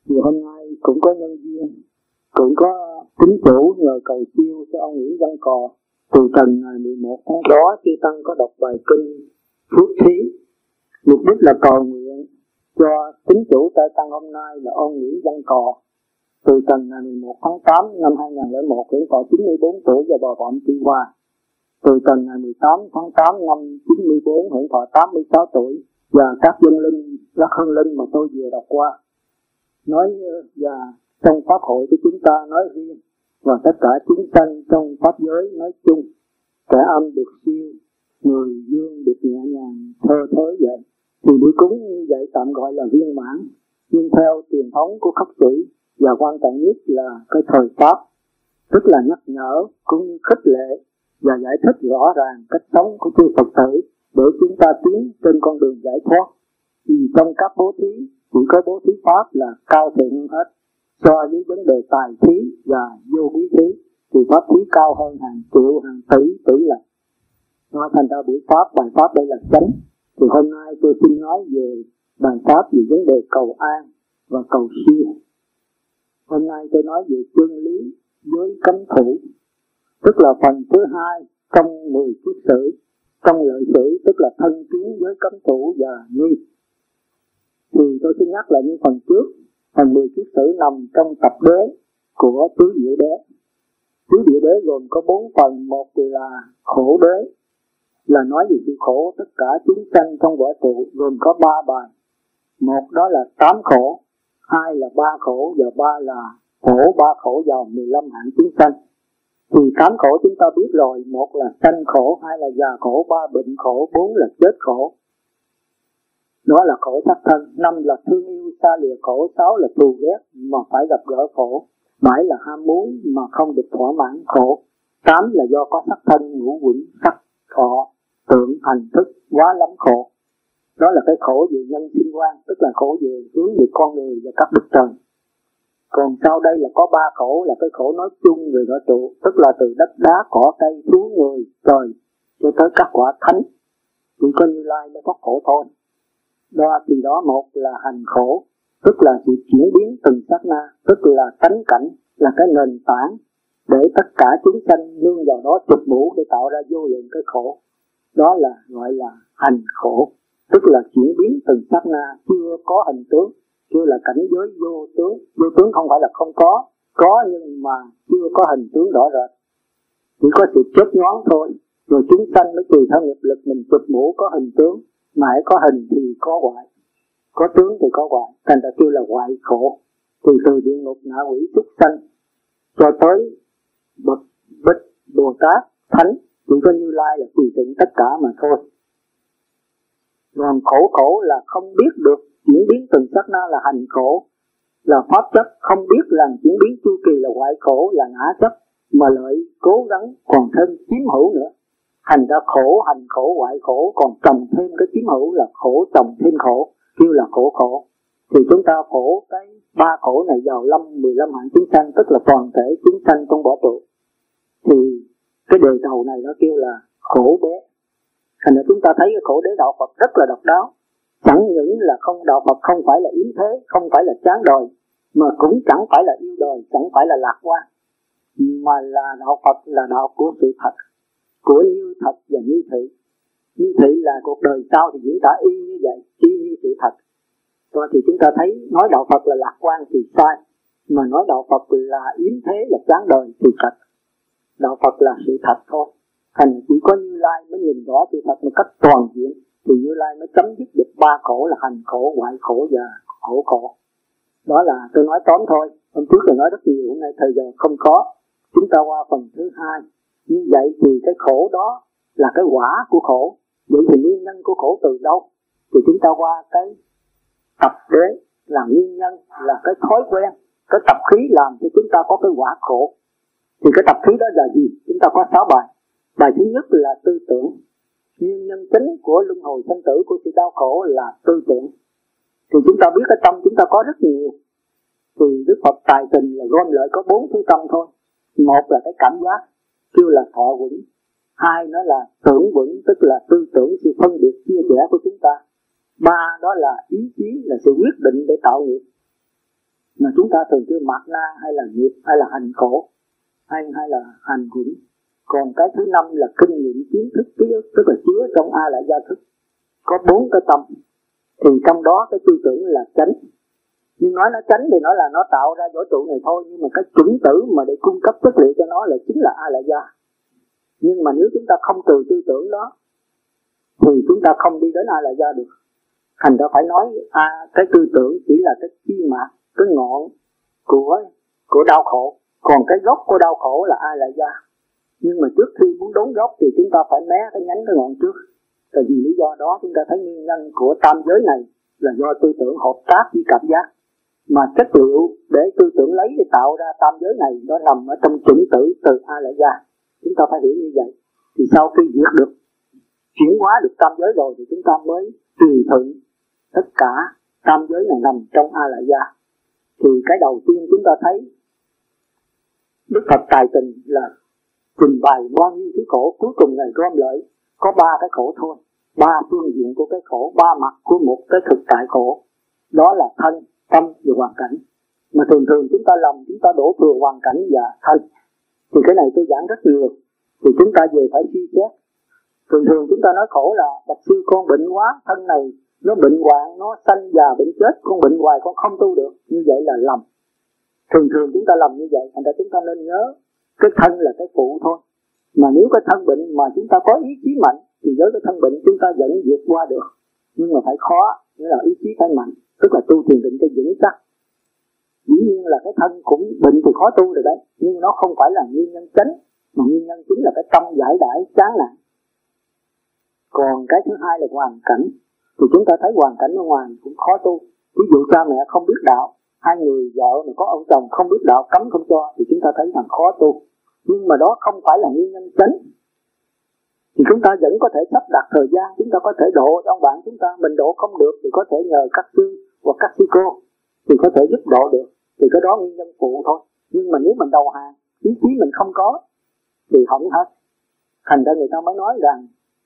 Thì hôm nay cũng có nhân viên, cũng có tín chủ nhờ cầu siêu cho ông Nguyễn Văn Cò. Từ tuần ngày 11 tháng đó, chư tăng có đọc bài kinh Phước Thí. Mục đích là cầu nguyện cho tín chủ trai tăng hôm nay là ông Nguyễn Văn Cò. Từ tuần ngày 11 tháng 8 năm 2001 hưởng thọ 94 tuổi và bà Phạm Thị Hoa. Từ tuần ngày 18 tháng 8 năm 94 hưởng thọ 86 tuổi. Và các dân linh, các hương linh mà tôi vừa đọc qua. Nói và trong pháp hội của chúng ta nói riêng và tất cả chúng sanh trong pháp giới nói chung, kẻ âm được siêu, người dương được nhẹ nhàng thơ thới vậy. Thì buổi cúng như vậy tạm gọi là viên mãn. Nhưng theo truyền thống của khất sĩ và quan trọng nhất là cái thời pháp, tức là nhắc nhở cũng như khích lệ và giải thích rõ ràng cách sống của chư Phật tử để chúng ta tiến trên con đường giải thoát. Vì trong các bố thí chỉ có bố thí pháp là cao thượng hơn hết. So với vấn đề tài thí và vô quý thí thì pháp thí cao hơn hàng triệu, hàng tỷ lần. Nó thành ra buổi pháp, bài pháp đây là chánh. Thì hôm nay tôi xin nói về bài pháp về vấn đề cầu an và cầu siêu. Hôm nay tôi nói về chân lý với cấm thủ, tức là phần thứ hai trong 10 kiết sử. Trong lợi sử tức là thân kiến với cấm thủ và nghi. Thì tôi xin nhắc lại những phần trước. Phần 10 kiết sử nằm trong tập đế của tứ diệu đế. Tứ diệu đế gồm có 4 phần. Một là khổ đế, là nói về sự khổ tất cả chúng sanh trong vũ trụ, gồm có 3 bài. Một đó là 8 khổ, 2 là 3 khổ và 3 là khổ 3 khổ vào 15 hạng chúng sanh. Thì 8 khổ chúng ta biết rồi, 1 là sanh khổ, 2 là già khổ, 3 bệnh khổ, 4 là chết khổ. Đó là khổ sắc thân. 5 là thương yêu xa lìa khổ, 6 là thù ghét mà phải gặp gỡ khổ, 7 là ham muốn mà không được thỏa mãn khổ, 8 là do có sắc thân ngũ quẩn sắc thọ tưởng hành thức quá lắm khổ. Đó là cái khổ về nhân sinh quan, tức là khổ về hướng về con người và các đức trời. Còn sau đây là có 3 khổ, là cái khổ nói chung về vũ trụ, tức là từ đất đá cỏ cây thú người trời cho tới các quả thánh. Chỉ có Như Lai mới có khổ thôi. Đó thì đó, một là hành khổ, tức là sự chuyển biến từng sát na, tức là tánh cảnh, là cái nền tảng để tất cả chúng sanh nương vào đó chụp mũ để tạo ra vô lượng cái khổ. Đó là gọi là hành khổ, tức là chuyển biến từng sát na, chưa có hình tướng, chưa là cảnh giới vô tướng. Vô tướng không phải là không có nhưng mà chưa có hình tướng rõ rệt, chỉ có sự chớp nhoáng thôi. Rồi chúng sanh mới tùy theo nghiệp lực mình chụp mũ có hình tướng, mà hãy có hình thì có hoại, có tướng thì có hoại, thành ra kêu là hoại khổ. Thì từ địa ngục ngạ quỷ súc sanh cho tới bậc bích Bồ Tát Thánh, chỉ có Như Lai là tùy tiện tất cả mà thôi. Còn khổ là không biết được chuyển biến từng sát na là hành khổ, là pháp chấp, không biết rằng chuyển biến chu kỳ là hoại khổ, là ngã chấp, mà lợi cố gắng còn thêm chiếm hữu nữa. Hành ra khổ, hành khổ, hoại khổ, còn trồng thêm cái chiếm hữu là khổ trồng thêm khổ, kêu là khổ. Thì chúng ta phổ cái 3 khổ này vào 15 hạng chúng sanh, tức là toàn thể chúng sanh trong vũ trụ. Thì cái đề đầu này nó kêu là khổ đế. Thành ra chúng ta thấy cái khổ đế đạo Phật rất là độc đáo. Chẳng những là không, đạo Phật không phải là yếm thế, không phải là chán đời, mà cũng chẳng phải là yêu đời, chẳng phải là lạc quan, mà là đạo Phật là đạo của sự thật, của như thật và như thị. Như thị là cuộc đời sau thì diễn tả y như vậy, y như sự thật. Rồi thì chúng ta thấy nói đạo Phật là lạc quan thì sai, mà nói đạo Phật là yếm thế, là chán đời thì thật. Đạo Phật là sự thật thôi. Thành chỉ có Như Lai mới nhìn rõ sự thật một cách toàn diện, thì Như Lai mới chấm dứt được 3 khổ là hành khổ, hoại khổ và khổ. Đó là tôi nói tóm thôi. Hôm trước tôi nói rất nhiều, hôm nay thời giờ không có. Chúng ta qua phần thứ hai. Như vậy thì cái khổ đó là cái quả của khổ. Vậy thì nguyên nhân của khổ từ đâu? Thì chúng ta qua cái tập đế là nguyên nhân, là cái thói quen, cái tập khí làm cho chúng ta có cái quả khổ. Thì cái tập khí đó là gì? Chúng ta có 6 bài. Bài thứ nhất là tư tưởng. Nguyên nhân chính của luân hồi sanh tử, của sự đau khổ là tư tưởng. Thì chúng ta biết cái tâm chúng ta có rất nhiều. Thì Đức Phật tài tình là gom lại có 4 thứ tâm thôi. Một là cái cảm giác, kêu là thọ quẩn. 2 nó là tưởng quẩn, tức là tư tưởng, sự phân biệt chia sẻ của chúng ta. 3 đó là ý chí, là sự quyết định để tạo nghiệp. mà chúng ta thường kêu mạt na hay là nghiệp hay là hành khổ hay là hành quẩn. Còn cái thứ năm là kinh nghiệm kiến thức ký ức, tức là chứa trong A Lại Gia thức. Có 4 cái tâm, thì trong đó cái tư tưởng là chánh. Nhưng nói nó chánh thì nói là nó tạo ra vũ trụ này thôi, nhưng mà cái chuẩn tử mà để cung cấp chất liệu cho nó là chính là A Lại Gia. Nhưng mà nếu chúng ta không từ tư tưởng đó thì chúng ta không đi đến A Lại Gia được. Thành ra phải nói cái tư tưởng chỉ là cái chi mạc, cái ngọn của đau khổ. Còn cái gốc của đau khổ là A Lại Gia. Nhưng mà trước khi muốn đốn gốc thì chúng ta phải mé cái nhánh cái ngọn trước. Tại vì lý do đó chúng ta thấy nguyên nhân của tam giới này là do tư tưởng hợp tác với cảm giác. Mà chất liệu để tư tưởng lấy để tạo ra tam giới này nó nằm ở trong chủng tử từ A Lại Gia. Chúng ta phải hiểu như vậy. Thì sau khi diệt được, chuyển hóa được tam giới rồi thì chúng ta mới tùy thuận tất cả tam giới này nằm trong A Lại Gia. Thì cái đầu tiên chúng ta thấy Đức Phật tài tình là trình bày bao nhiêu thứ khổ, cuối cùng này gom lại có 3 cái khổ thôi, 3 phương diện của cái khổ, 3 mặt của một cái thực tại khổ. Đó là thân, tâm và hoàn cảnh. Mà thường chúng ta lầm, chúng ta đổ thừa hoàn cảnh và thân. Thì cái này tôi giảng rất nhiều, thì chúng ta về phải suy xét. Thường chúng ta nói khổ là bạch sư con bệnh quá, thân này nó bệnh hoạn, nó sanh già bệnh chết, con bệnh hoài con không tu được. Như vậy là lầm. Thường chúng ta lầm như vậy, thành ra chúng ta nên nhớ cái thân là cái phụ thôi. Mà nếu cái thân bệnh mà chúng ta có ý chí mạnh thì với cái thân bệnh chúng ta vẫn vượt qua được. Nhưng mà phải khó, nghĩa là ý chí phải mạnh, tức là tu thiền định cho vững chắc. Dĩ nhiên là cái thân cũng bệnh thì khó tu rồi đấy, nhưng nó không phải là nguyên nhân chính, mà nguyên nhân chính là cái tâm giải đãi chán nản. Còn cái thứ hai là hoàn cảnh, thì chúng ta thấy hoàn cảnh ở ngoài cũng khó tu. Ví dụ cha mẹ không biết đạo, hai người vợ mà có ông chồng không biết đạo cấm không cho, thì chúng ta thấy rằng khó tu. Nhưng mà đó không phải là nguyên nhân chính. Thì chúng ta vẫn có thể sắp đặt thời gian, chúng ta có thể độ cho ông bạn chúng ta. Mình độ không được thì có thể nhờ các sư hoặc các sư cô thì có thể giúp độ được. Thì cái đó nguyên nhân phụ thôi. Nhưng mà nếu mình đầu hàng, ý chí mình không có thì hỏng hết. Thành ra người ta mới nói rằng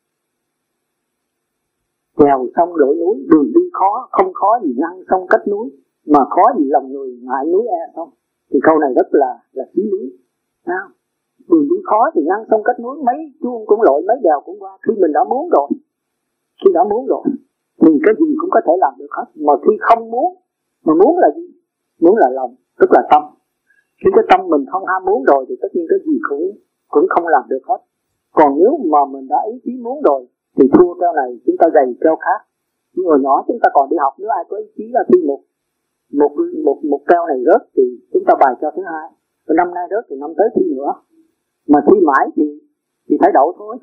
trèo sông lội núi, đường đi khó, không khó gì ngăn sông cách núi, mà khó gì lòng người ngại núi e không. Thì câu này rất là chí lý. Sao? Đường đi khó thì ngăn sông cách núi, mấy chuông cũng lội, mấy đèo cũng qua. Khi mình đã muốn rồi, thì cái gì cũng có thể làm được hết. Mà khi không muốn, mà muốn là gì? Muốn là lòng, tức là tâm. Khi cái tâm mình không ham muốn rồi thì tất nhiên cái gì cũng không làm được hết. Còn nếu mà mình đã ý chí muốn rồi thì thua keo này chúng ta gầy keo khác. Nhưng hồi nhỏ chúng ta còn đi học, nếu ai có ý chí là thi một keo này rớt thì chúng ta bài cho thứ hai. Rồi năm nay rớt thì năm tới thi nữa. Mà thi mãi thì phải đậu thôi.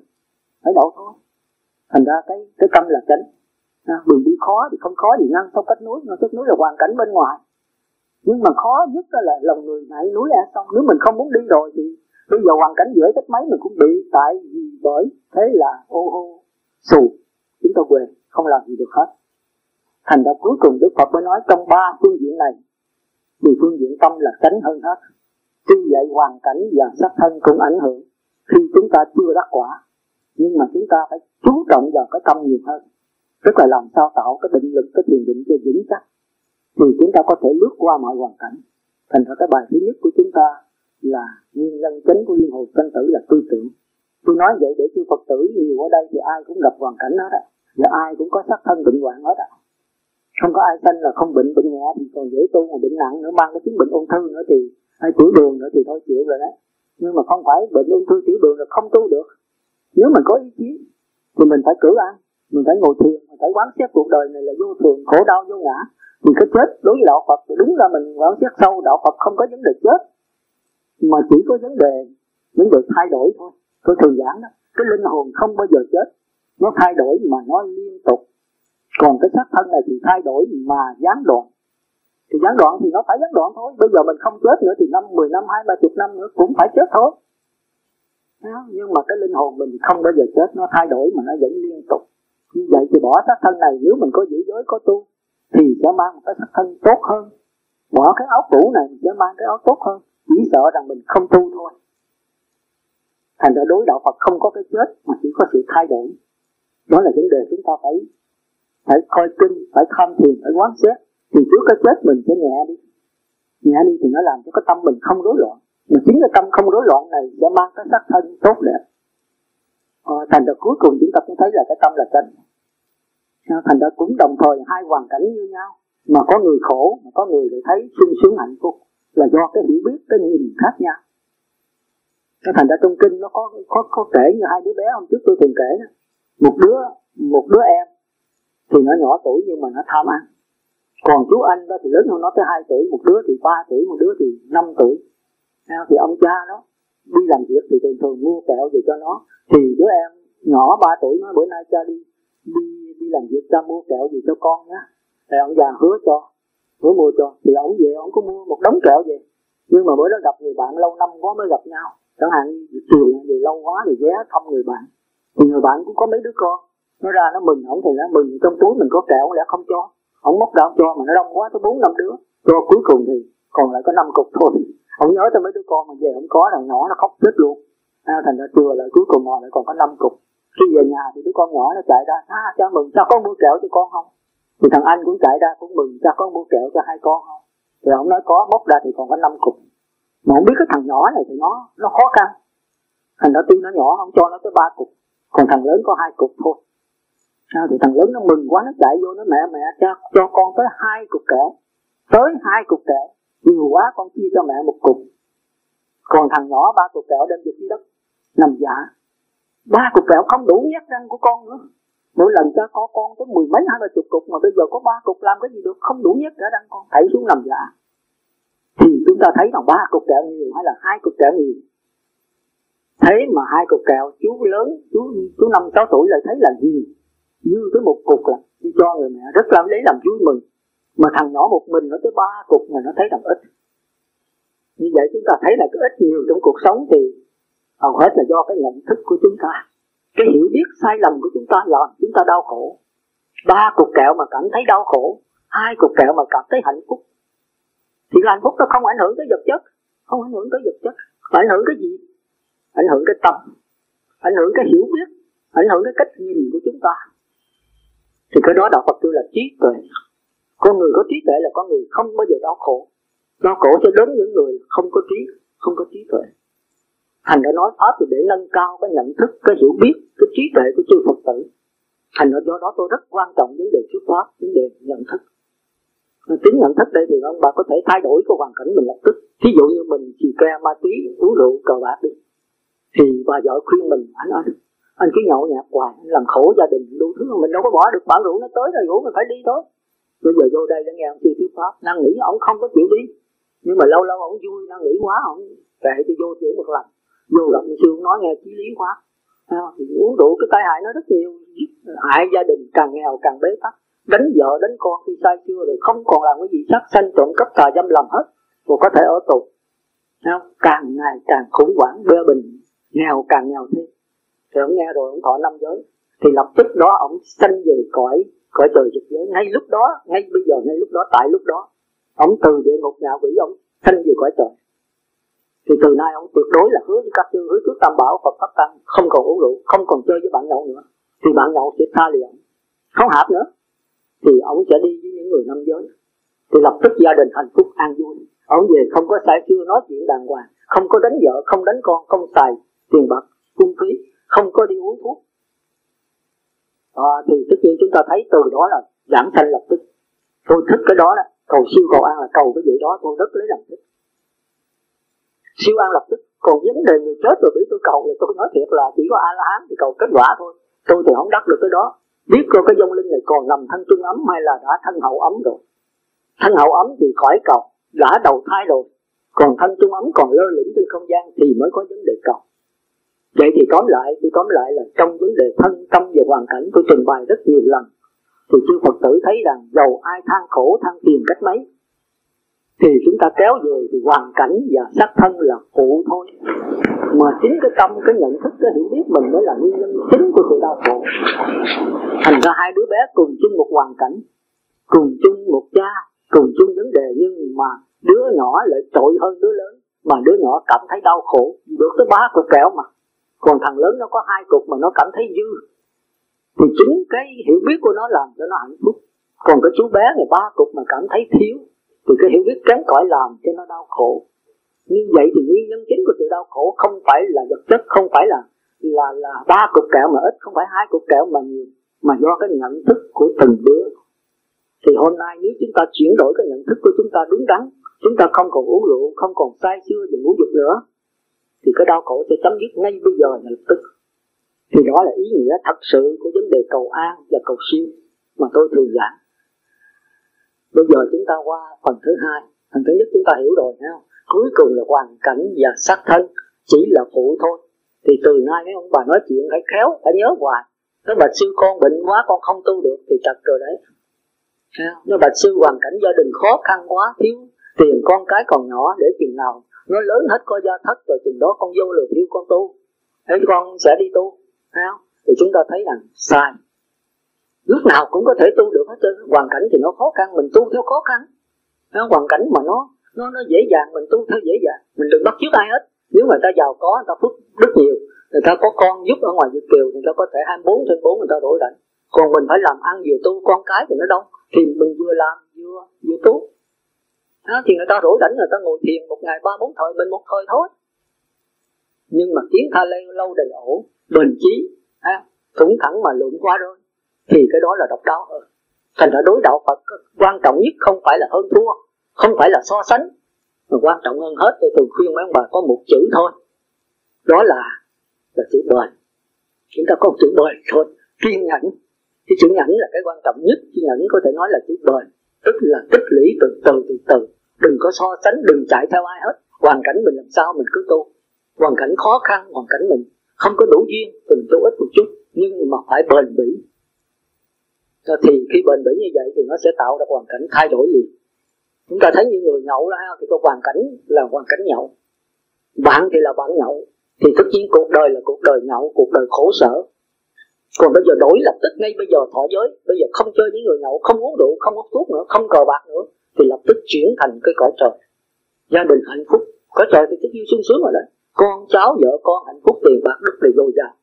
Thành ra cái tâm là chánh. Đường đi khó thì không khó gì ngăn sông cách núi, cách núi là hoàn cảnh bên ngoài. Nhưng mà khó nhất là lòng người ngại núi e xong. Nếu mình không muốn đi rồi thì bây giờ hoàn cảnh dễ cách mấy mình cũng bị, tại vì bởi thế là ô hô xù, chúng ta quên, không làm gì được hết. Thành ra cuối cùng Đức Phật mới nói trong 3 phương diện này thì phương diện tâm là chánh hơn hết. Tuy vậy hoàn cảnh và sắc thân cũng ảnh hưởng khi chúng ta chưa đắc quả, nhưng mà chúng ta phải chú trọng vào cái tâm nhiều hơn, tức là làm sao tạo cái định lực, cái thiền định cho vững chắc thì chúng ta có thể lướt qua mọi hoàn cảnh. Thành ra cái bài thứ nhất của chúng ta là nguyên nhân chính của luân hồi sanh tử là tư tưởng. Tôi nói vậy để chư Phật tử nhiều ở đây thì ai cũng gặp hoàn cảnh hết á, và ai cũng có sắc thân bệnh hoạn hết á. Không có ai sanh là không bệnh nhẹ thì còn dễ tu, mà bệnh nặng nữa, mang cái chứng bệnh ung thư nữa thì hay tiểu đường nữa thì thôi chịu rồi đấy. Nhưng mà không phải bệnh ung thư tiểu đường là không tu được. Nếu mình có ý chí thì mình phải cử ăn, mình phải ngồi thiền, mình phải quán xét cuộc đời này là vô thường, khổ đau vô ngã. Thì cái chết đối với đạo Phật thì đúng là mình quán xét sâu, đạo Phật không có vấn đề chết, mà chỉ có vấn đề thay đổi thôi. Tôi thường giảng đó, cái linh hồn không bao giờ chết, nó thay đổi mà nó liên tục. Còn cái xác thân này thì thay đổi mà gián đoạn. Thì gián đoạn thì nó phải gián đoạn thôi. Bây giờ mình không chết nữa thì 5, 10 năm, 20, 30 năm nữa cũng phải chết thôi. Nhưng mà cái linh hồn mình không bao giờ chết, nó thay đổi mà nó vẫn liên tục. Như vậy thì bỏ xác thân này, nếu mình có giữ giới, có tu thì sẽ mang một cái xác thân tốt hơn. Bỏ cái áo cũ này mình sẽ mang cái áo tốt hơn. Chỉ sợ rằng mình không tu thôi. Thành ra đối đạo Phật không có cái chết mà chỉ có sự thay đổi. Đó là vấn đề chúng ta phải coi kinh, phải tham thiền, phải quán xét. Thì trước cái chết mình sẽ nhẹ đi. nhẹ đi thì nó làm cho cái tâm mình không rối loạn. Mà chính cái tâm không rối loạn này sẽ mang cái sắc thân tốt đẹp. Thành ra cuối cùng chúng ta cũng thấy là cái tâm là chân. Thành ra cũng đồng thời hai hoàn cảnh như nhau, mà có người khổ, mà có người lại thấy sung sướng hạnh phúc, là do cái hiểu biết, cái nhìn khác nhau. Thành ra trong kinh nó có kể như hai đứa bé hôm trước tôi từng kể đó. Một đứa em thì nó nhỏ tuổi nhưng mà nó tham ăn. Còn chú anh đó thì lớn hơn nó tới 2 tuổi, một đứa thì 3 tuổi, một đứa thì 5 tuổi. Thì ông cha đó đi làm việc thì thường mua kẹo về cho nó. Thì đứa em nhỏ 3 tuổi nói bữa nay cha đi làm việc, cha mua kẹo gì cho con nhé. Thì ông già hứa mua cho. Thì ông về ông có mua một đống kẹo về. Nhưng mà bữa đó gặp người bạn lâu năm quá mới gặp nhau. Chẳng hạn như chiều về lâu quá thì ghé thăm người bạn. Thì người bạn cũng có mấy đứa con. Nó ra nó mừng, ông thì nó mừng trong túi mình có kẹo lẽ không cho. Ông móc ra ông cho mà nó đông quá tới 4-5 đứa. Cho cuối cùng thì còn lại có 5 cục thôi. Ông nhớ tới mấy đứa con mà về không có, thằng nhỏ nó khóc chết luôn. Thành ra chừa lại cuối cùng lại còn có 5 cục. Khi về nhà thì đứa con nhỏ nó chạy ra, cha mừng, cha có mua kẹo cho con không? Thì thằng anh cũng chạy ra cũng mừng, cha có mua kẹo cho hai con không? Thì ông nói có, móc ra thì còn có 5 cục. Mà không biết cái thằng nhỏ này thì nó khó khăn. Thành ra tuy nó nhỏ, ông cho nó tới 3 cục. Còn thằng lớn có 2 cục thôi. Thì thằng lớn nó mừng quá, nó chạy vô nó mẹ cho con tới 2 cục kẹo. Tới 2 cục kẹo. Nhiều quá con chia cho mẹ 1 cục. Còn thằng nhỏ 3 cục kẹo đem vô dưới đất nằm dạ. 3 cục kẹo không đủ nhét răng của con nữa. Mỗi lần cho có con tới 10 mấy 20 cục, mà bây giờ có 3 cục làm cái gì được, không đủ nhét cả răng con, thảy xuống nằm dạ. Thì chúng ta thấy là 3 cục kẹo nhiều hay là 2 cục kẹo nhiều? Thế mà 2 cục kẹo chú lớn, chú 5-6 tuổi lại thấy là nhiều. Dư tới 1 cục là đi cho người mẹ, rất là lấy làm vui mừng. Mà thằng nhỏ một mình nó tới 3 cục mà nó thấy là ít. Như vậy chúng ta thấy là cái ít nhiều trong cuộc sống thì hầu hết là do cái nhận thức của chúng ta. Cái hiểu biết sai lầm của chúng ta làm chúng ta đau khổ. 3 cục kẹo mà cảm thấy đau khổ, 2 cục kẹo mà cảm thấy hạnh phúc. Thì hạnh phúc nó không ảnh hưởng tới vật chất. Không ảnh hưởng tới vật chất. Mà ảnh hưởng cái gì? Ảnh hưởng cái tâm, ảnh hưởng cái hiểu biết, ảnh hưởng cái cách nhìn của chúng ta. Thì cái đó đạo Phật kêu là trí tuệ. Con người có trí tuệ là con người không bao giờ đau khổ. Đau khổ cho đến những người không có trí tuệ. Thành đã nói pháp để nâng cao cái nhận thức, cái hiểu biết, cái trí tuệ của chư Phật tử. Thành do đó tôi rất quan trọng vấn đề xuất pháp, vấn đề nhận thức. Tính nhận thức đây thì ông bà có thể thay đổi cái hoàn cảnh mình lập tức. Ví dụ như mình xì ke, ma túy, uống rượu, cờ bạc đi, thì bà vợ khuyên mình, anh cứ nhậu nhạt hoài, anh làm khổ gia đình đủ thứ, mình đâu có bỏ được, bản rượu nó tới rồi, rượu mình phải đi thôi. Bây giờ vô đây đã nghe ông sư thuyết pháp, năng nghĩ ông không có chịu đi, nhưng mà lâu lâu ông vui, năng nghĩ quá, ông kệ thì vô chịu một lần. Vô gặp sư ông nói nghe chí lý quá, thì uống rượu cái tai hại nó rất nhiều, hại gia đình, càng nghèo càng bế tắc, đánh vợ đánh con khi say xưa rồi không còn làm cái gì, sát sanh trộm cắp tà dâm làm hết, rồi có thể ở tù. Càng ngày càng khủng hoảng, bê bình, nghèo càng nghèo thêm. Thì ông nghe rồi ông thọ 5 giới, thì lập tức đó ông sanh về cõi trời dục giới. Ngay lúc đó, ngay bây giờ, ngay lúc đó, tại lúc đó, ông từ địa ngục ngạ quỷ ông sanh về cõi trời. Thì từ nay ông tuyệt đối là hứa với các sư, hứa trước Tam Bảo, Phật Pháp Tăng, không còn uống rượu, không còn chơi với bạn nhậu nữa. Thì bạn nhậu sẽ tha lìa ông, không hợp nữa. Thì ông sẽ đi với những người 5 giới. Thì lập tức gia đình hạnh phúc an vui. Ông về không có say xưa, nói chuyện đàng hoàng, không có đánh vợ, không đánh con, không xài tiền bạc phung phí, không có đi uống thuốc. Thì tất nhiên chúng ta thấy từ đó là giảng sanh lập tức. Tôi thích cái đó đó, cầu siêu cầu an là cầu cái gì đó tôi rất lấy làm thích. Siêu an lập tức. Còn vấn đề người chết rồi biểu tôi cầu thì tôi nói thiệt là chỉ có A-la-hán thì cầu kết quả thôi. Tôi thì không đắc được cái đó. Biết coi cái vong linh này còn nằm thân trung ấm hay là đã thân hậu ấm rồi. Thân hậu ấm thì khỏi cầu, đã đầu thai rồi. Còn thân trung ấm còn lơ lửng trên không gian thì mới có vấn đề cầu. Vậy thì tóm lại là trong vấn đề thân tâm và hoàn cảnh tôi trình bày rất nhiều lần. Thì chư Phật tử thấy rằng dầu ai than khổ than phiền cách mấy, thì chúng ta kéo về thì hoàn cảnh và xác thân là phụ thôi. Mà chính cái tâm, cái nhận thức, cái hiểu biết mình mới là nguyên nhân chính của sự đau khổ. Thành ra hai đứa bé cùng chung một hoàn cảnh, cùng chung một cha, cùng chung vấn đề, nhưng mà đứa nhỏ lại trội hơn đứa lớn. Mà đứa nhỏ cảm thấy đau khổ, được tới 3 cục kẹo mà. Còn thằng lớn nó có 2 cục mà nó cảm thấy dư. Thì chính cái hiểu biết của nó làm cho nó hạnh phúc. Còn cái chú bé này 3 cục mà cảm thấy thiếu, Thì cái hiểu biết kém cỏi làm cho nó đau khổ. Như vậy thì nguyên nhân chính của sự đau khổ không phải là vật chất, không phải là 3 cục kẹo mà ít, không phải 2 cục kẹo mà nhiều, mà do cái nhận thức của từng đứa. Thì hôm nay nếu chúng ta chuyển đổi cái nhận thức của chúng ta đúng đắn, chúng ta không còn uống rượu, không còn say sưa và ngũ dục nữa, thì cái đau khổ sẽ chấm dứt ngay bây giờ và lập tức. Thì đó là ý nghĩa thật sự của vấn đề cầu an và cầu siêu mà tôi thường giảng. Bây giờ chúng ta qua phần thứ hai. Phần thứ nhất chúng ta hiểu rồi, thấy không? Cuối cùng là hoàn cảnh và xác thân chỉ là phụ thôi. Thì từ nay mấy ông bà nói chuyện phải khéo, phải nhớ hoài. Nếu bạch sư con bệnh quá, con không tu được thì trật rồi đấy. Nếu bạch sư hoàn cảnh gia đình khó khăn quá, thiếu tiền, con cái còn nhỏ, để chừng nào nó lớn hết có gia thất rồi chừng đó con vô lừa thiếu con tu, thế con sẽ đi tu, thấy không? Thì chúng ta thấy rằng sai. Lúc nào cũng có thể tu được hết trơn. Hoàn cảnh thì nó khó khăn, mình tu theo khó khăn. Hoàn cảnh mà nó dễ dàng, mình tu theo dễ dàng. Mình đừng bắt chước ai hết. Nếu người ta giàu có, người ta phước rất nhiều, người ta có con giúp ở ngoài Việt kiều, người ta có thể 24/4 người ta đổi đánh. Còn mình phải làm ăn vừa tu, con cái thì nó đông, thì mình vừa làm vừa tu. Thì người ta đổi đánh, người ta ngồi thiền một ngày 3-4 thời, mình một thời thôi. Nhưng mà tiến tha lâu đầy ổ, bền chí, thủng thẳng mà lượm qua rồi, thì cái đó là độc đáo hơn. Thành ra đối đạo Phật quan trọng nhất không phải là hơn thua, không phải là so sánh, mà quan trọng hơn hết. Tôi thường khuyên mấy ông bà có một chữ thôi, đó là chữ bền. Chúng ta có một chữ bền thôi, kiên nhẫn. Cái chữ nhẫn là cái quan trọng nhất. Chữ nhẫn có thể nói là chữ bền, tức là tích lũy từ từ. Đừng có so sánh, đừng chạy theo ai hết. Hoàn cảnh mình làm sao mình cứ tu. Hoàn cảnh khó khăn, hoàn cảnh mình không có đủ duyên, mình tu ít một chút, nhưng mà phải bền bỉ. Thì khi bền bỉ như vậy thì nó sẽ tạo ra hoàn cảnh thay đổi liền. Chúng ta thấy như người nhậu thì có hoàn cảnh là hoàn cảnh nhậu, bạn thì là bạn nhậu, thì tất nhiên cuộc đời là cuộc đời nhậu, cuộc đời khổ sở. Còn bây giờ đổi lập tức, ngay bây giờ thọ giới, bây giờ không chơi với người nhậu, không uống rượu, không hút thuốc nữa, không cờ bạc nữa, thì lập tức chuyển thành cái cõi trời, gia đình hạnh phúc. Cõi trời thì tất nhiên sung sướng rồi đấy, con cháu vợ con hạnh phúc, tiền bạc rất là dồi dào.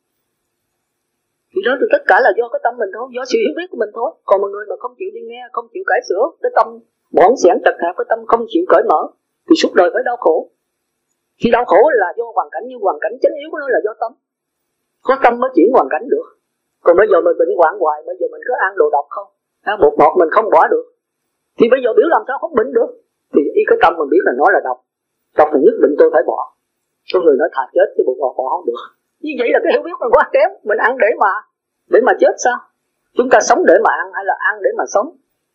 Thì đó thì tất cả là do cái tâm mình thôi, do sự hiểu biết của mình thôi. Còn một người mà không chịu đi nghe, không chịu cải sửa, cái tâm bỏng sẻn chật hẹp, cái tâm không chịu cởi mở, thì suốt đời phải đau khổ. Khi đau khổ là do hoàn cảnh, nhưng hoàn cảnh chính yếu của nó là do tâm. Có tâm mới chuyển hoàn cảnh được. Còn bây giờ mình bệnh hoạn hoài, bây giờ mình cứ ăn đồ độc không, bột ngọt mình không bỏ được, thì bây giờ biểu làm sao không bệnh được. Thì ý cái tâm mình biết là nó là độc thì nhất định tôi phải bỏ. Có người nói thà chết chứ bột ngọt bỏ không được. Như vậy là cái hiểu biết mình quá kém. Mình ăn để mà chết sao? Chúng ta sống để mà ăn hay là ăn để mà sống?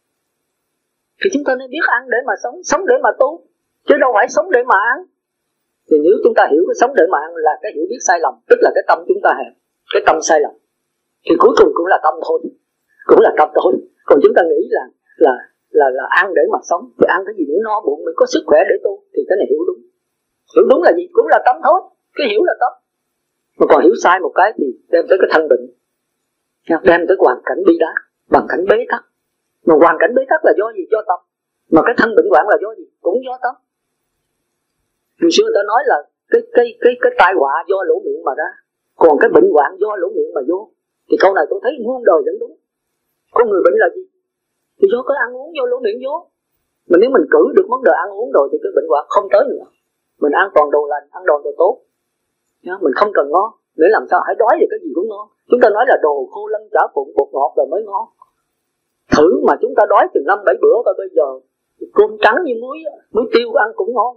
Thì chúng ta nên biết ăn để mà sống để mà tu, chứ đâu phải sống để mà ăn. Thì nếu chúng ta hiểu cái sống để mà ăn là cái hiểu biết sai lầm, tức là cái tâm chúng ta hẹp, cái tâm sai lầm, thì cuối cùng cũng là tâm thôi, cũng là tâm thôi. Còn chúng ta nghĩ là ăn để mà sống, thì ăn cái gì để no bụng mình có sức khỏe để tu, thì cái này hiểu đúng. Hiểu đúng là gì? Cũng là tâm thôi, cái hiểu là tâm. Mà còn hiểu sai một cái thì đem tới cái thân bệnh, đem tới hoàn cảnh bi đát, hoàn cảnh bế tắc. Mà hoàn cảnh bế tắc là do gì? Do tâm. Mà cái thân bệnh hoạn là do gì? Cũng do tâm. Hồi xưa người ta nói là cái tai họa do lỗ miệng mà ra, còn cái bệnh hoạn do lỗ miệng mà vô. Thì câu này tôi thấy muôn đời vẫn đúng. Con người bệnh là gì? Thì do cái ăn uống vô lỗ miệng vô. Mà nếu mình cử được vấn đề ăn uống rồi thì cái bệnh hoạn không tới nữa. Mình ăn toàn đồ lành, ăn toàn đồ tốt, mình không cần ngon. Để làm sao hãy đói thì cái gì cũng ngon. Chúng ta nói là đồ khô lân chả phụng bột ngọt rồi mới ngon. Thử mà chúng ta đói từ 5-7 bữa coi bây giờ cơm trắng như muối tiêu ăn cũng ngon.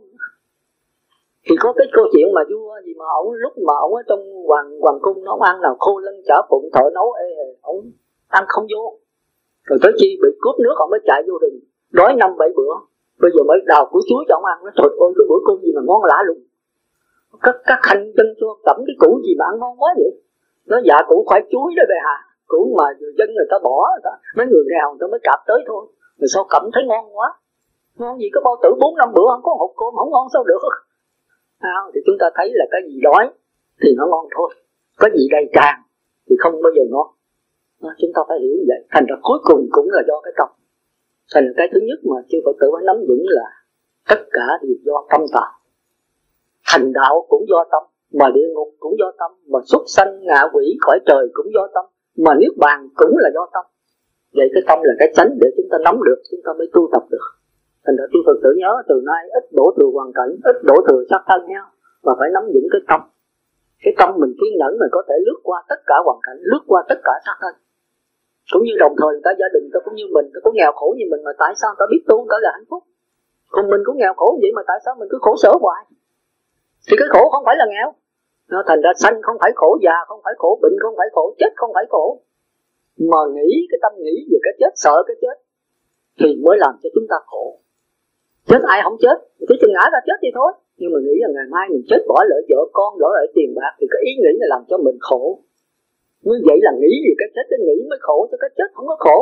Thì có cái câu chuyện mà vua gì mà ổng lúc mà ổng ở trong hoàng cung, nó ăn nào khô lân chả phụng thợ nấu ổng ăn không vô. Rồi tới chi bị cướp nước ổng mới chạy vô rừng, đói 5-7 bữa. Bây giờ mới đào củ chuối cho ông ăn. Nó trời ơi cái bữa cơm gì mà ngon lạ luôn. Các hành chân cho tẩm cái củ gì mà ăn ngon quá vậy. Nó dạ củ khoai chuối đó bề hạ, củ mà dân người ta bỏ, mấy người nghèo người ta mới cạp tới thôi. Rồi sao cẩm thấy ngon quá. Ngon gì có bao tử 4-5 bữa không có hộp cơm không ngon sao được. Thì chúng ta thấy là cái gì đói thì nó ngon thôi, cái gì đầy tràn thì không bao giờ ngon. Chúng ta phải hiểu như vậy. Thành ra cuối cùng cũng là do cái tâm. Thành ra cái thứ nhất mà chư Phật tử phải nắm vững là tất cả đều do tâm tạo. Thành đạo cũng do tâm, mà địa ngục cũng do tâm, mà súc sanh ngạ quỷ cõi trời cũng do tâm, mà niết bàn cũng là do tâm. Vậy cái tâm là cái chánh để chúng ta nắm được, chúng ta mới tu tập được. Thành ra tôi Phật tử nhớ từ nay ít đổ thừa hoàn cảnh, ít đổ thừa sát thân nha, và phải nắm vững cái tâm. Cái tâm mình kiên nhẫn mình có thể lướt qua tất cả hoàn cảnh, lướt qua tất cả sát thân. Cũng như đồng thời người ta gia đình người ta cũng như mình, người ta cũng nghèo khổ như mình mà tại sao người ta biết tu người ta là hạnh phúc. Còn mình cũng nghèo khổ vậy mà tại sao mình cứ khổ sở hoài? Thì cái khổ không phải là nghèo. Nó thành ra sanh không phải khổ, già không phải khổ, bệnh không phải khổ, chết không phải khổ. Mà nghĩ cái tâm nghĩ về cái chết, sợ cái chết thì mới làm cho chúng ta khổ. Chết ai không chết, cứ chừng ngã ra chết thì thôi. Nhưng mà nghĩ là ngày mai mình chết bỏ lỡ vợ con, bỏ lỡ tiền bạc thì cái ý nghĩ này làm cho mình khổ. Như vậy là nghĩ về cái chết, cái nghĩ mới khổ, chứ cái chết không có khổ.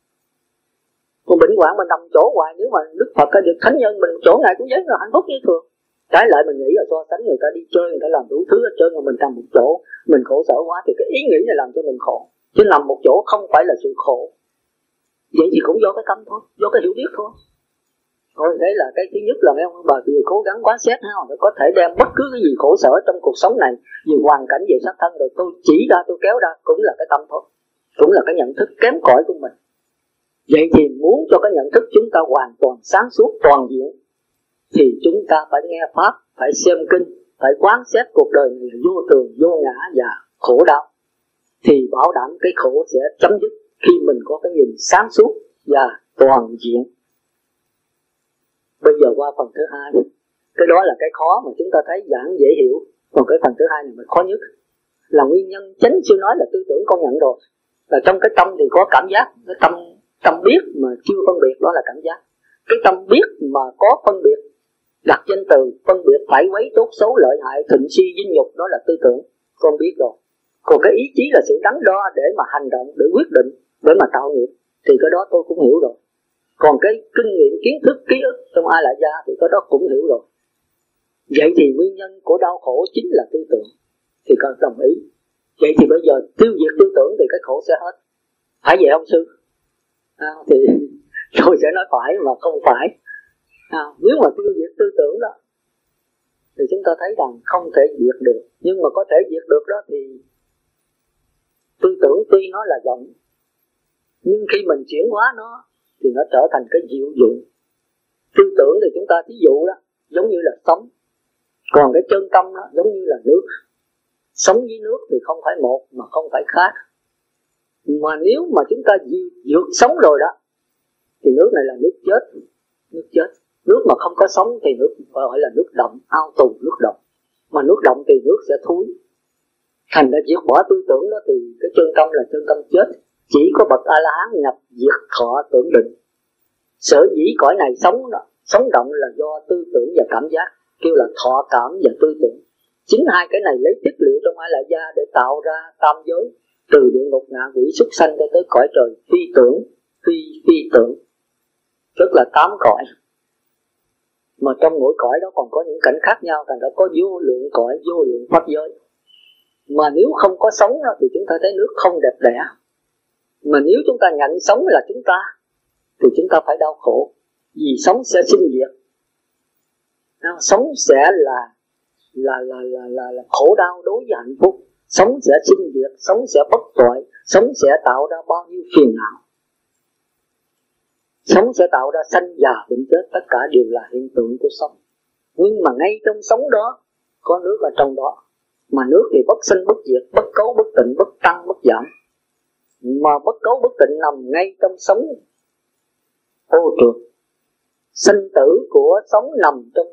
Còn bệnh hoạn mình nằm chỗ hoài, nếu mà Đức Phật hay được thánh nhân mình chỗ này cũng giống là hạnh phúc như thường. Trái lại mình nghĩ là so sánh người ta đi chơi, người ta làm đủ thứ hết trơn, mà mình nằm một chỗ mình khổ sở quá thì cái ý nghĩ này làm cho mình khổ. Chứ nằm một chỗ không phải là sự khổ. Vậy thì cũng do cái tâm thôi, do cái hiểu biết thôi. Thôi thế là cái thứ nhất là mấy ông bà vì cố gắng quán xét ha, để có thể đem bất cứ cái gì khổ sở trong cuộc sống này, về hoàn cảnh, về sát thân, rồi tôi chỉ ra, tôi kéo ra, cũng là cái tâm thôi, cũng là cái nhận thức kém cỏi của mình. Vậy thì muốn cho cái nhận thức chúng ta hoàn toàn sáng suốt toàn diện thì chúng ta phải nghe pháp, phải xem kinh, phải quán xét cuộc đời này là vô thường, vô ngã và khổ đau, thì bảo đảm cái khổ sẽ chấm dứt khi mình có cái nhìn sáng suốt và toàn diện. Bây giờ qua phần thứ hai, cái đó là cái khó mà chúng ta thấy giảng dễ hiểu. Còn cái phần thứ hai này mà khó nhất là nguyên nhân chính. Chưa nói là tư tưởng con nhận rồi, là trong cái tâm thì có cảm giác, cái tâm biết mà chưa phân biệt đó là cảm giác. Cái tâm biết mà có phân biệt, đặt danh từ phân biệt phải quấy tốt xấu lợi hại thịnh suy dinh nhục, đó là tư tưởng, con biết rồi. Còn cái ý chí là sự đắn đo để mà hành động, để quyết định, để mà tạo nghiệp, thì cái đó tôi cũng hiểu rồi. Còn cái kinh nghiệm, kiến thức, ký ức trong A Lại Gia thì cái đó cũng hiểu rồi. Vậy thì nguyên nhân của đau khổ chính là tư tưởng, thì con đồng ý. Vậy thì bây giờ tiêu diệt tư tưởng thì cái khổ sẽ hết, phải vậy không sư? Thì tôi sẽ nói phải mà không phải. Nếu mà tiêu diệt tư tưởng đó thì chúng ta thấy rằng không thể diệt được. Nhưng mà có thể diệt được đó thì tư tưởng tuy nó là vọng, nhưng khi mình chuyển hóa nó thì nó trở thành cái diệu dụng. Tư tưởng thì chúng ta ví dụ đó giống như là sống, còn cái chân tâm đó giống như là nước. Sống với nước thì không phải một mà không phải khác. Mà nếu mà chúng ta vượt sống rồi đó thì nước này là nước chết. Nước chết. Nước mà không có sống thì nước gọi là nước động, ao tù nước động. Mà nước động thì nước sẽ thúi. Thành ra diệt bỏ tư tưởng đó thì cái chân tâm là chân tâm chết. Chỉ có bậc A-la-hán nhập diệt thọ tưởng định. Sở dĩ cõi này sống đó, sống động là do tư tưởng và cảm giác, kêu là thọ cảm và tư tưởng. Chính hai cái này lấy chất liệu trong A Lại Gia để tạo ra tam giới, từ địa ngục ngạ quỷ súc sanh cho tới cõi trời phi tưởng, phi tưởng, tức là 8 cõi. Mà trong mỗi cõi đó còn có những cảnh khác nhau, thành ra có vô lượng cõi, vô lượng pháp giới. Mà nếu không có sống đó, thì chúng ta thấy nước không đẹp đẽ. Mà nếu chúng ta nhận sống là chúng ta thì chúng ta phải đau khổ, vì sống sẽ sinh diệt. Sống sẽ là khổ đau đối với hạnh phúc. Sống sẽ sinh diệt, sống sẽ bất tội, sống sẽ tạo ra bao nhiêu phiền não. Sống sẽ tạo ra sanh già bệnh chết, tất cả đều là hiện tượng của sống. Nhưng mà ngay trong sống đó có nước ở trong đó. Mà nước thì bất sinh bất diệt, bất cấu bất tịnh, bất tăng bất giảm. Mà bất cấu bất tịnh nằm ngay trong sống vô thường. Sinh tử của sống nằm trong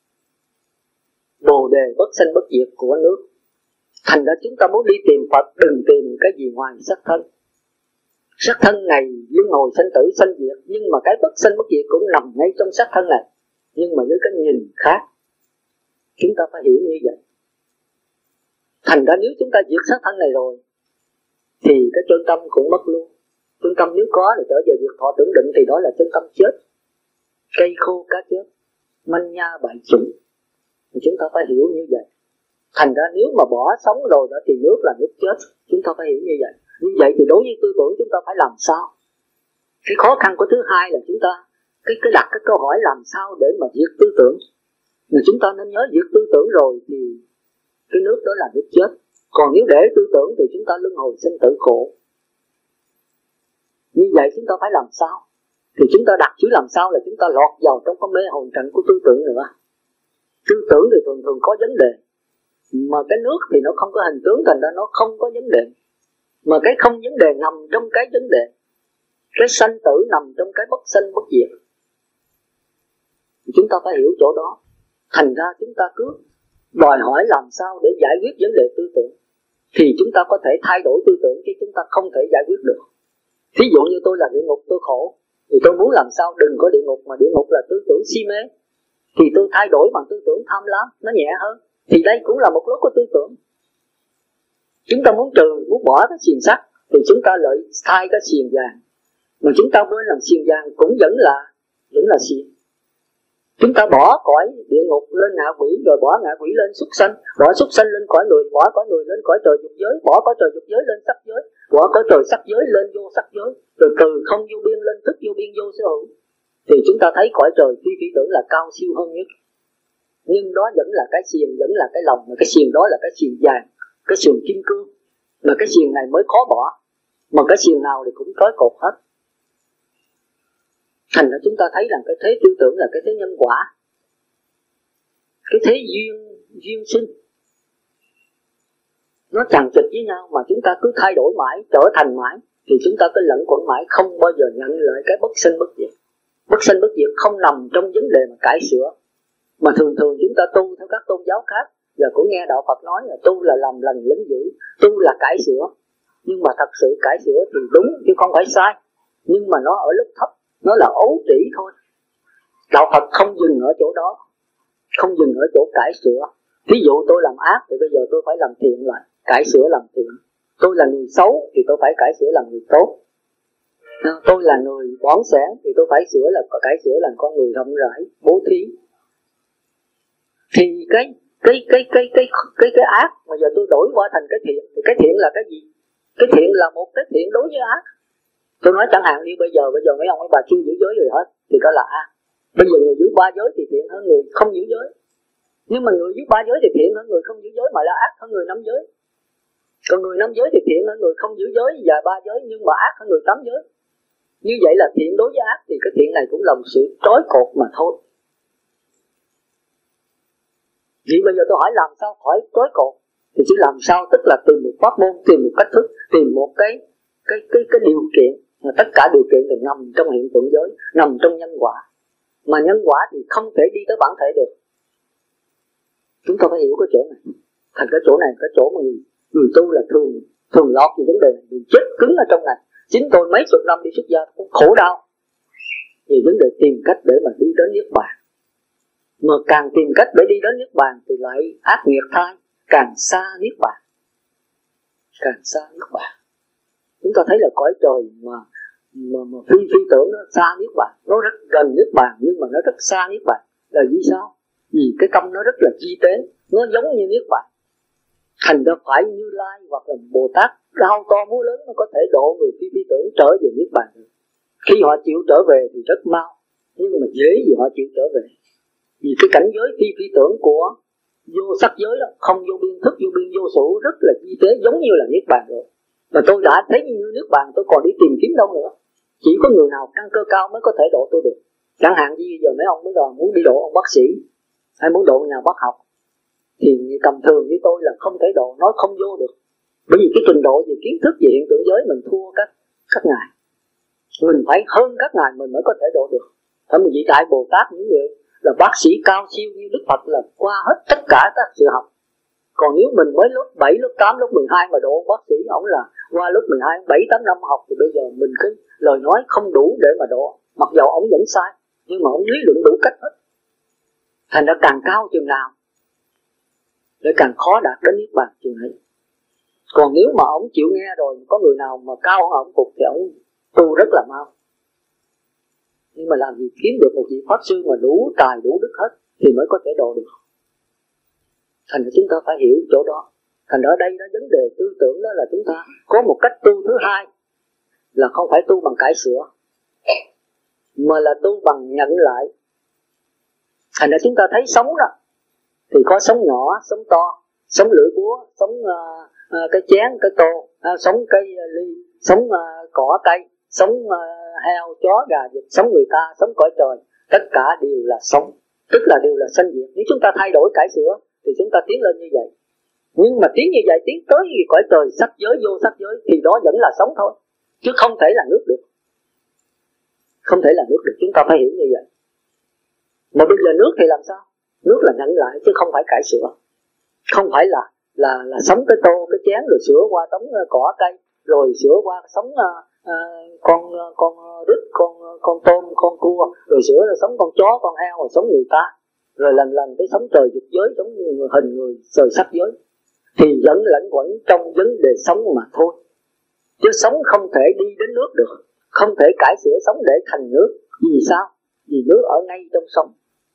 bồ đề bất sinh bất diệt của nước. Thành ra chúng ta muốn đi tìm Phật, đừng tìm cái gì ngoài sắc thân. Sắc thân này luân hồi sanh tử sanh diệt, nhưng mà cái bất sinh bất diệt cũng nằm ngay trong sắc thân này, nhưng mà với cái nhìn khác. Chúng ta phải hiểu như vậy. Thành ra nếu chúng ta diệt sắc thân này rồi thì cái chân tâm cũng mất luôn. Chân tâm nếu có thì trở về diệt thọ tưởng định thì đó là chân tâm chết. Cây khô cá chết, manh nha bại chủng. Thì chúng ta phải hiểu như vậy. Thành ra nếu mà bỏ sống rồi đó thì nước là nước chết. Chúng ta phải hiểu như vậy. Như vậy thì đối với tư tưởng chúng ta phải làm sao? Cái khó khăn của thứ hai là chúng ta cái đặt cái câu hỏi làm sao để mà diệt tư tưởng. Mà chúng ta nên nhớ diệt tư tưởng rồi thì cái nước đó là nước chết. Còn nếu để tư tưởng thì chúng ta luân hồi sinh tử khổ. Như vậy chúng ta phải làm sao? thì chúng ta đặt chữ làm sao là chúng ta lọt vào trong cái mê hồn trận của tư tưởng nữa. Tư tưởng thì thường thường có vấn đề, mà cái nước thì nó không có hình tướng, thành ra nó không có vấn đề. Mà cái không vấn đề nằm trong cái vấn đề. Cái sanh tử nằm trong cái bất sanh bất diệt. Chúng ta phải hiểu chỗ đó. Thành ra chúng ta cứ đòi hỏi làm sao để giải quyết vấn đề tư tưởng, thì chúng ta có thể thay đổi tư tưởng, chứ chúng ta không thể giải quyết được. Thí dụ như tôi là địa ngục, tôi khổ, thì tôi muốn làm sao đừng có địa ngục, mà địa ngục là tư tưởng si mê, thì tôi thay đổi bằng tư tưởng tham lam, nó nhẹ hơn. Thì đây cũng là một lối của tư tưởng. Chúng ta muốn trừ, muốn bỏ cái xiềng sắt, thì chúng ta lại thay cái xiềng vàng. Mà chúng ta quên rằng xiềng vàng cũng vẫn là xiềng. Chúng ta bỏ cõi địa ngục lên ngạ quỷ, rồi bỏ ngạ quỷ lên súc sanh, bỏ súc sanh lên cõi người, bỏ cõi người lên cõi trời dục giới, bỏ cõi trời dục giới lên sắc giới, bỏ cõi trời sắc giới lên vô sắc giới, rồi từ không vô biên lên thức vô biên vô sở hữu. Thì chúng ta thấy cõi trời phi phi tưởng là cao siêu hơn nhất. Nhưng đó vẫn là cái xiềng, vẫn là cái lòng, mà cái xiềng đó là cái xiềng vàng, cái xiềng kim cương, mà cái xiềng này mới khó bỏ, mà cái xiềng nào thì cũng trói cột hết. Thành ra chúng ta thấy rằng cái thế tư tưởng là cái thế nhân quả, cái thế duyên sinh, nó chằng chịt với nhau, mà chúng ta cứ thay đổi mãi, trở thành mãi, thì chúng ta cứ lẫn quẩn mãi, không bao giờ nhận lại cái bất sanh bất diệt. Bất sanh bất diệt không nằm trong vấn đề mà cải sửa, mà thường thường chúng ta tu theo các tôn giáo khác, giờ cũng nghe đạo Phật nói là tu là làm lành lính dữ, tu là cải sửa. Nhưng mà thật sự cải sửa thì đúng chứ không phải sai, nhưng mà nó ở lớp thấp, nó là ấu trĩ thôi. Đạo Phật không dừng ở chỗ đó, không dừng ở chỗ cải sửa. Ví dụ tôi làm ác thì bây giờ tôi phải làm thiện lại, cải sửa làm thiện. Tôi là người xấu thì tôi phải cải sửa làm người tốt. Tôi là người bỏn sẻn thì tôi phải cải sửa làm con người rộng rãi, bố thí. Thì cái ác mà giờ tôi đổi qua thành cái thiện, thì cái thiện là cái gì? Cái thiện là một cái thiện đối với ác. Tôi nói chẳng hạn như bây giờ mấy ông mấy bà chưa giữ giới rồi hết thì đó là ác. Bây giờ người giữ 3 giới thì thiện hơn người không giữ giới. Nhưng mà người giữ 3 giới thì thiện hơn người không giữ giới, mà là ác hơn người 5 giới. Còn người 5 giới thì thiện hơn người không giữ giới và 3 giới, nhưng mà ác hơn người 8 giới. Như vậy là thiện đối với ác, thì cái thiện này cũng là một sự trói cột mà thôi. Vậy bây giờ tôi hỏi làm sao khỏi trói cột? Thì chỉ làm sao, tức là tìm một pháp môn, tìm một cách thức, tìm một cái điều kiện. Mà tất cả điều kiện thì nằm trong hiện tượng giới, nằm trong nhân quả. Mà nhân quả thì không thể đi tới bản thể được. Chúng ta phải hiểu cái chỗ này. Thành cái chỗ này, cái chỗ mà người tu là thường lọt về vấn đề này, mình chết cứng ở trong này. Chính tôi mấy chục năm đi xuất gia cũng khổ đau vì vấn đề tìm cách để mà đi đến niết bàn. Mà càng tìm cách để đi đến niết bàn thì lại ác nghiệt thay, càng xa niết bàn, càng xa niết bàn. Chúng ta thấy là cõi trời mà phi tưởng nó xa niết bàn, nó rất gần niết bàn nhưng mà nó rất xa niết bàn. Là vì sao? Vì cái tâm nó rất là chi tế, nó giống như niết bàn. Thành ra phải Như Lai hoặc là Bồ Tát cao to múa lớn nó có thể độ người phi tưởng trở về niết bàn được. Khi họ chịu trở về thì rất mau, nhưng mà dễ gì họ chịu trở về. Vì cái cảnh giới phi tưởng của vô sắc giới đó, không vô biên thức, vô biên vô số, rất là chi tế, giống như là niết bàn rồi. Và tôi đã thấy như niết bàn, tôi còn đi tìm kiếm đâu nữa. Chỉ có người nào căn cơ cao mới có thể độ tôi được. Chẳng hạn như giờ mấy ông mới đòi muốn đi độ ông bác sĩ, hay muốn độ nhà bác học, thì tầm thường như tôi là không thể độ, nói không vô được. Bởi vì cái trình độ về kiến thức về hiện tượng giới mình thua các ngài. Mình phải hơn các ngài mình mới có thể độ được. Ở một vị Đại Bồ Tát, những người là bác sĩ cao siêu như Đức Phật là qua hết tất cả các sự học. Còn nếu mình mới lớp 7, lớp 8, lớp 12 mà độ bác sĩ, ổng là qua lớp 12, 7, 8 năm học, thì bây giờ mình cái lời nói không đủ để mà độ. Mặc dù ổng vẫn sai, nhưng mà ổng lý luận đủ cách hết. Thành ra càng cao chừng nào để càng khó đạt đến niết bàn chừng ấy. Còn nếu mà ổng chịu nghe rồi, có người nào mà cao hơn ổng cục thì ổng tu rất là mau. Nhưng mà làm gì kiếm được một vị pháp sư mà đủ tài đủ đức hết thì mới có thể độ được. Thành ra chúng ta phải hiểu chỗ đó. Thành ra ở đây đó, vấn đề tư tưởng đó là chúng ta có một cách tu thứ hai, là không phải tu bằng cải sửa, mà là tu bằng nhận lại. Thành ra chúng ta thấy sống đó thì có sống nhỏ, sống to, sống lưỡi búa, sống cái chén, cái tô, sống cây ly, sống cỏ cây, sống heo, chó, gà, vịt, sống người ta, sống cõi trời, tất cả đều là sống, tức là đều là sanh diệt. Nếu chúng ta thay đổi cải sửa thì chúng ta tiến lên như vậy. Nhưng mà tiến như vậy, tiến tới cõi trời sắc giới, vô sắc giới thì đó vẫn là sống thôi, chứ không thể là nước được. Không thể là nước được, chúng ta phải hiểu như vậy. Mà bây giờ nước thì làm sao? Nước là nhận lại chứ không phải cải sửa. Không phải là sống cái tô, cái chén rồi sửa qua sống cỏ cây, rồi sửa qua sống con rít, con tôm, con cua, rồi sửa ra sống con chó, con heo, rồi sống người ta, rồi lần tới sống trời dục giới, sống hình người trời sắc giới, thì vẫn lẫn quẩn trong vấn đề sống mà thôi. Chứ sống không thể đi đến nước được, không thể cải sửa sống để thành nước. Vì sao? Vì nước ở ngay trong sống,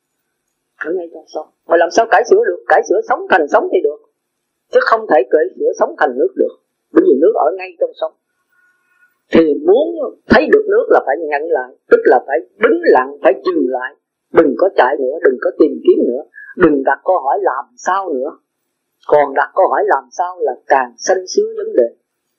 ở ngay trong sống. Mà làm sao cải sửa được? Cải sửa sống thành sống thì được, chứ không thể cải sửa sống thành nước được, bởi vì nước ở ngay trong sống. Thì muốn thấy được nước là phải nhận lại, tức là phải đứng lặng, phải dừng lại, đừng có chạy nữa, đừng có tìm kiếm nữa, đừng đặt câu hỏi làm sao nữa. Còn đặt câu hỏi làm sao là càng sanh xứa vấn đề.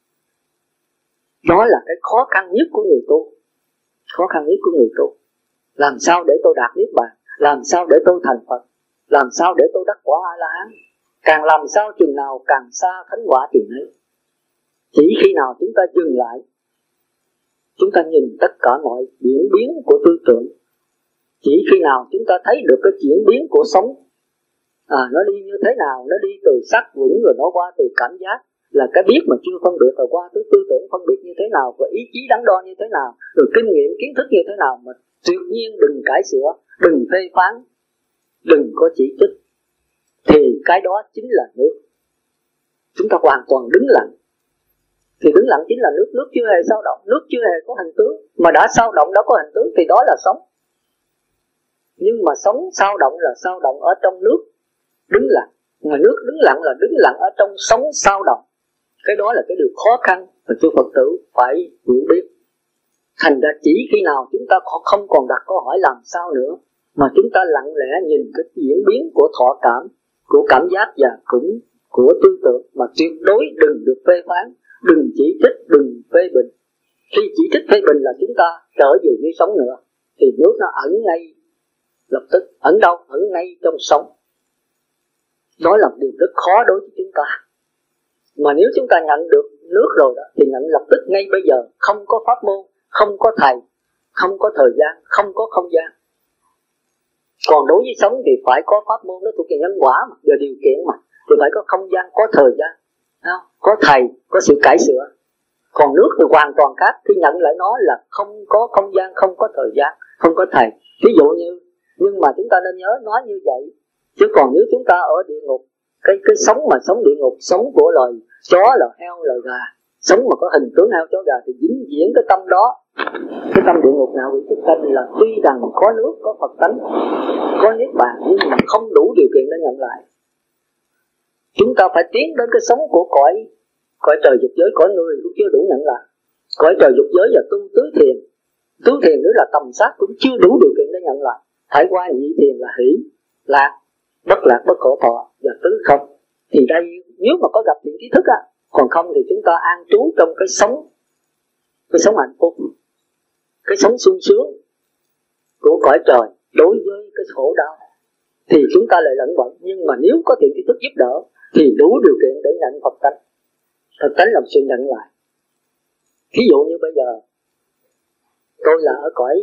Đó là cái khó khăn nhất của người tu. Khó khăn nhất của người tu. Làm sao để tôi đạt niết bàn, làm sao để tôi thành Phật, làm sao để tôi đắc quả A-la-hán. Càng làm sao chừng nào càng xa thánh quả chừng ấy. Chỉ khi nào chúng ta dừng lại, chúng ta nhìn tất cả mọi diễn biến của tư tưởng, chỉ khi nào chúng ta thấy được cái chuyển biến của sống, nó đi như thế nào, nó đi từ sắc vững, rồi nó qua từ cảm giác, là cái biết mà chưa phân biệt, rồi qua tới tư tưởng phân biệt như thế nào, và ý chí đắn đo như thế nào, rồi kinh nghiệm kiến thức như thế nào. Mà tuyệt nhiên đừng cải sửa, đừng phê phán, đừng có chỉ trích, thì cái đó chính là nước. Chúng ta hoàn toàn đứng lặng. Thì đứng lặng chính là nước. Nước chưa hề sao động, nước chưa hề có hình tướng, mà đã sao động, đã có hình tướng thì đó là sống. Nhưng mà sống sao động là sao động ở trong nước đứng lặng, mà nước đứng lặng là đứng lặng ở trong sống sao động. Cái đó là cái điều khó khăn mà chư Phật tử phải hiểu biết. Thành ra chỉ khi nào chúng ta không còn đặt câu hỏi làm sao nữa, mà chúng ta lặng lẽ nhìn cái diễn biến của thọ cảm, của cảm giác và cũng của tư tưởng, mà tuyệt đối đừng được phê phán, đừng chỉ trích, đừng phê bình. Khi chỉ trích phê bình là chúng ta trở về với sống nữa, thì nước nó ẩn ngay lập tức. Ẩn đâu? Ẩn ngay trong sống. Đó là điều rất khó đối với chúng ta. Mà nếu chúng ta nhận được nước rồi đó, thì nhận lập tức ngay bây giờ, không có pháp môn, không có thầy, không có thời gian, không có không gian. Còn đối với sống thì phải có pháp môn, nó thuộc về nhân quả mà, về điều kiện mà, thì phải có không gian, có thời gian, có thầy, có sự cải sửa. Còn nước thì hoàn toàn khác, khi nhận lại nó là không có không gian, không có thời gian, không có thầy. Ví dụ như, nhưng mà chúng ta nên nhớ nói như vậy. Chứ còn nếu chúng ta ở địa ngục, cái sống mà sống địa ngục, sống của loài chó, loài heo, loài gà, sống mà có hình tướng heo, chó, gà, thì vĩnh viễn cái tâm đó, cái tâm địa ngục nào bị chúng ta là tuy rằng có nước, có Phật tánh, có niết bàn, nhưng mà không đủ điều kiện để nhận lại. Chúng ta phải tiến đến cái sống của cõi trời dục giới, cõi người cũng chưa đủ nhận lại. Cõi trời dục giới và tu tứ thiền, tứ thiền nữa là tầm sát cũng chưa đủ điều kiện để nhận lại. Phải qua nhị thiền là hỷ, lạc, bất khổ thọ và tứ không. Thì đây nếu mà có gặp những kiến thức còn không thì chúng ta an trú trong cái sống hạnh phúc, cái sống sung sướng của cõi trời đối với cái khổ đau, thì chúng ta lại lẫn bận. Nhưng mà nếu có thiện kiến thức giúp đỡ thì đủ điều kiện để nhận Phật tánh. Phật tánh làm sự nhận lại. Ví dụ như bây giờ tôi là ở cõi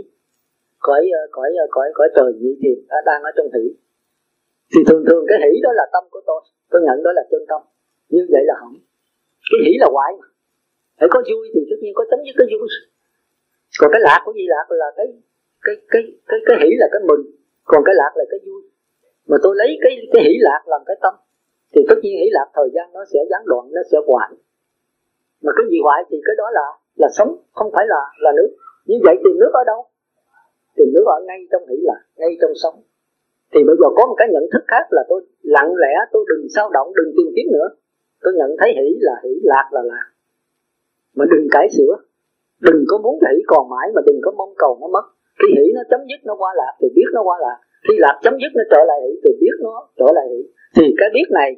trời nhị thiền, đang ở trong hỷ, thì thường cái hỷ đó là tâm của tôi nhận đó là chân tâm. Như vậy là hỏng. Cái hỷ là hoại mà, phải có vui thì tất nhiên có chấm dứt cái vui. Còn cái lạc của gì? Lạc là cái hỷ là cái mừng, còn cái lạc là cái vui. Mà tôi lấy cái hỷ lạc làm cái tâm, thì tất nhiên hỷ lạc thời gian nó sẽ gián đoạn, nó sẽ hoại. Mà cái gì hoại thì cái đó là sống, không phải là nước. Như vậy tìm nước ở đâu? Tìm nước ở ngay trong hỷ lạc, ngay trong sống. Thì bây giờ có một cái nhận thức khác là tôi lặng lẽ, tôi đừng sao động, đừng tìm kiếm nữa. Tôi nhận thấy hỷ là hỷ, lạc là lạc. Mà đừng cải sửa, đừng có muốn hỷ còn mãi, mà đừng có mong cầu nó mất. Khi hỷ nó chấm dứt, nó qua lạc thì biết nó qua lạc. Khi lạc chấm dứt, nó trở lại hỷ thì biết nó trở lại hỷ. Thì cái biết này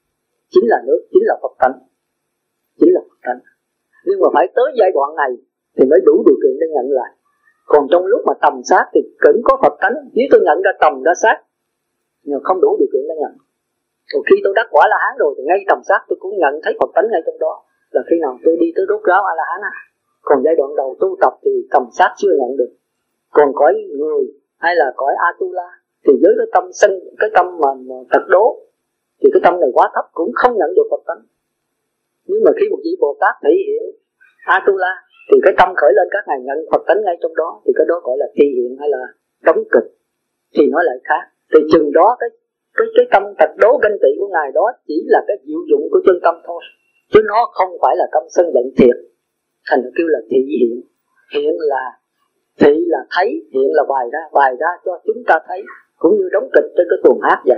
chính là nước, chính là Phật tánh, chính là Phật tánh. Nhưng mà phải tới giai đoạn này thì mới đủ điều kiện để nhận lại. Còn trong lúc mà tầm sát thì cũng có Phật tánh. Nếu tôi nhận ra tầm ra sát nhưng không đủ điều kiện để nhận. Còn khi tôi đắc quả La Hán rồi thì ngay tầm sát tôi cũng nhận thấy Phật tánh ngay trong đó. Là khi nào tôi đi tới rốt ráo A La Hán á. Còn giai đoạn đầu tu tập thì tầm sát chưa nhận được. Còn cõi người hay là cõi Atula thì với cái tâm sinh, cái tâm mà thật đố thì cái tâm này quá thấp cũng không nhận được Phật tánh. Nhưng mà khi một vị Bồ Tát thể hiện Atula thì cái tâm khởi lên các ngài nhận Phật tánh ngay trong đó, thì cái đó gọi là thi hiện hay là đóng kịch, thì nó lại khác. Thì chừng đó cái tâm thật đố ganh tị của ngài đó chỉ là cái diệu dụng của chân tâm thôi, chứ nó không phải là tâm sân giận thiệt. Thành ra kêu là thị hiện. Hiện là thị là thấy, hiện là bày ra cho chúng ta thấy, cũng như đóng kịch trên cái tuồng hát vậy.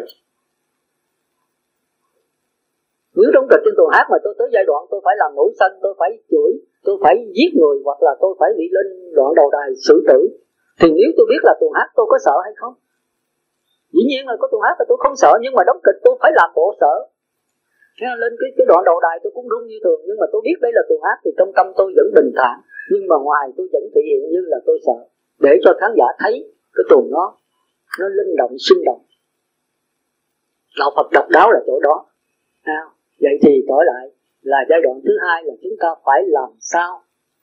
Nếu đóng kịch trên tuồng hát mà tôi tới giai đoạn tôi phải làm nổi sân, tôi phải chửi, tôi phải giết người, hoặc là tôi phải bị lên đoạn đầu đài xử tử, thì nếu tôi biết là tuồng hát tôi có sợ hay không? Dĩ nhiên là có tuồng hát là tôi không sợ, nhưng mà đóng kịch tôi phải làm bộ sợ. Lên cái đoạn đầu đài tôi cũng rung như thường, nhưng mà tôi biết đây là tuồng hát thì trong tâm tôi vẫn bình thản, nhưng mà ngoài tôi vẫn thể hiện như là tôi sợ, để cho khán giả thấy cái tuồng nó linh động, sinh động. Đạo Phật độc đáo là chỗ đó. Vậy thì trở lại là giai đoạn thứ hai là chúng ta phải làm sao.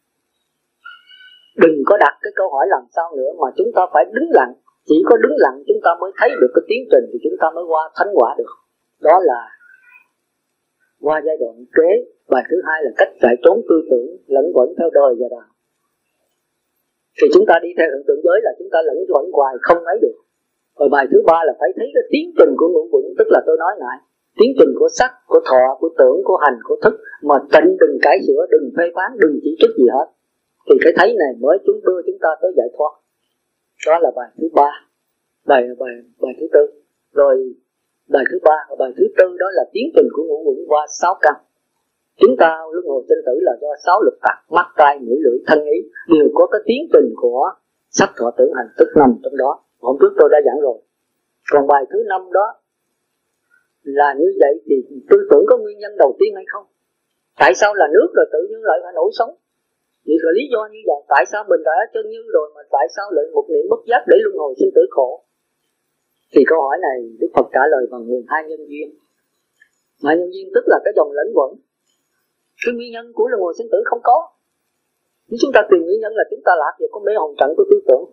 Đừng có đặt cái câu hỏi làm sao nữa, mà chúng ta phải đứng lặng. Chỉ có đứng lặng chúng ta mới thấy được cái tiến trình, thì chúng ta mới qua thánh quả được. Đó là qua giai đoạn kế. Bài thứ hai là cách chạy trốn tư tưởng lẫn quẩn theo đời và đạo. Thì chúng ta đi theo hiện tượng giới là chúng ta lẫn quẩn hoài không ấy được. Rồi bài thứ ba là phải thấy cái tiến trình của ngũ quẩn, tức là tôi nói lại tiến trình của sắc, của thọ, của tưởng, của hành, của thức, mà tịnh đừng cải sửa, đừng phê phán, đừng chỉ trích gì hết. Thì cái thấy này mới đưa chúng ta tới giải thoát. Đó là bài thứ ba. Bài thứ tư. Rồi bài thứ ba và bài thứ tư đó là tiến trình của ngũ quẩn qua 6 căn. Chúng ta luân hồi sinh tử là do 6 lực tặc, mắt, tai, mũi, lưỡi, thân, ý đều có cái tiến trình của sắc, thọ, tưởng, hành, thức nằm trong đó. Hôm trước tôi đã giảng rồi. Còn bài thứ 5 đó là như vậy thì tư tưởng có nguyên nhân đầu tiên hay không? Tại sao là nước rồi tự nhiên lại phải nổi sống? Vì là lý do như vậy. Tại sao mình đã chân như rồi mà tại sao lại một niệm bất giác để luân hồi sinh tử khổ? Thì câu hỏi này Đức Phật trả lời bằng 12 nhân duyên. 12 nhân duyên tức là cái dòng lẫn quẩn. Cái nguyên nhân của luân hồi sinh tử không có. Nếu chúng ta tìm nguyên nhân là chúng ta lạc vào có mê hồn trận của tư tưởng.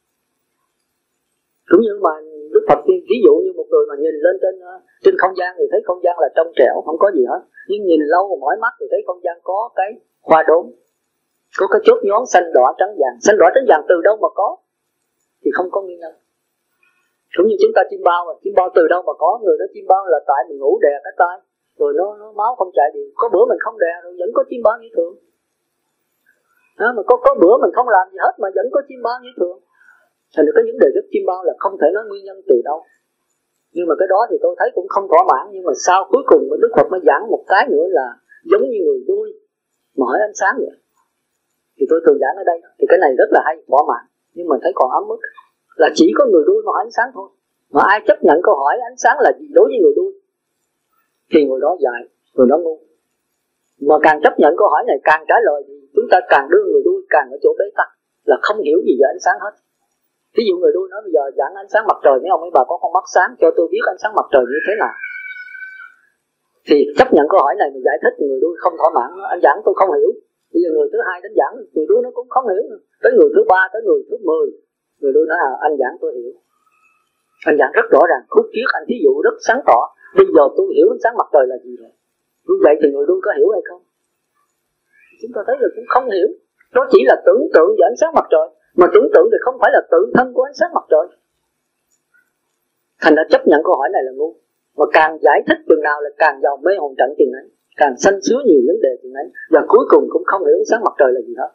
Cũng như mà Đức Phật ví dụ như một người mà nhìn lên trên không gian thì thấy không gian là trong trẻo, không có gì hết. Nhưng nhìn lâu mỏi mắt thì thấy không gian có cái hoa đốm, có cái chốt nhón xanh đỏ trắng vàng. Xanh đỏ trắng vàng từ đâu mà có? Thì không có nguyên nhân. Cũng như chúng ta chim bao, mà chim bao từ đâu mà có? Người nói chim bao là tại mình ngủ đè cái tai, rồi nó máu không chạy đều. Có bữa mình không đè rồi vẫn có chim bao như thường. Mà có bữa mình không làm gì hết mà vẫn có chim bao như thường. Thành ra cái vấn đề rất chim bao là không thể nói nguyên nhân từ đâu. Nhưng mà cái đó thì tôi thấy cũng không thỏa mãn. Nhưng mà sau cuối cùng Đức Phật mới giảng một cái nữa là giống như người đuôi mà hỏi ánh sáng vậy. Thì tôi thường giảng ở đây. Thì cái này rất là hay, thỏa mãn. Nhưng mà thấy còn ấm ức. Là chỉ có người đuôi mà hỏi ánh sáng thôi. Mà ai chấp nhận câu hỏi ánh sáng là gì đối với người đuôi thì người đó dại, người đó ngu. Mà càng chấp nhận câu hỏi này, càng trả lời thì chúng ta càng đưa người đuôi càng ở chỗ bế tắc, là không hiểu gì về ánh sáng hết. Ví dụ người đuôi nói bây giờ giảng ánh sáng mặt trời, mấy ông mấy bà có con mắt sáng cho tôi biết ánh sáng mặt trời như thế nào. Thì chấp nhận câu hỏi này mình giải thích thì người đuôi không thỏa mãn. Anh giảng tôi không hiểu. Bây giờ người thứ hai đến giảng, người đuôi nó cũng không hiểu. Tới người thứ ba, tới người thứ 10, người đuôi nói anh giảng tôi hiểu. Anh giảng rất rõ ràng, khúc chiết anh thí dụ rất sáng tỏ. Bây giờ tôi hiểu ánh sáng mặt trời là gì rồi. Như vậy thì người đuôi có hiểu hay không? Chúng ta thấy là cũng không hiểu. Nó chỉ là tưởng tượng về ánh sáng mặt trời. Mà tưởng tượng thì không phải là tự thân của ánh sáng mặt trời. Thành đã chấp nhận câu hỏi này là ngu. Mà càng giải thích chừng nào là càng giàu mê hồn trận chừng ấy, càng sanh sứa nhiều vấn đề chừng ấy, và cuối cùng cũng không hiểu ánh sáng mặt trời là gì hết.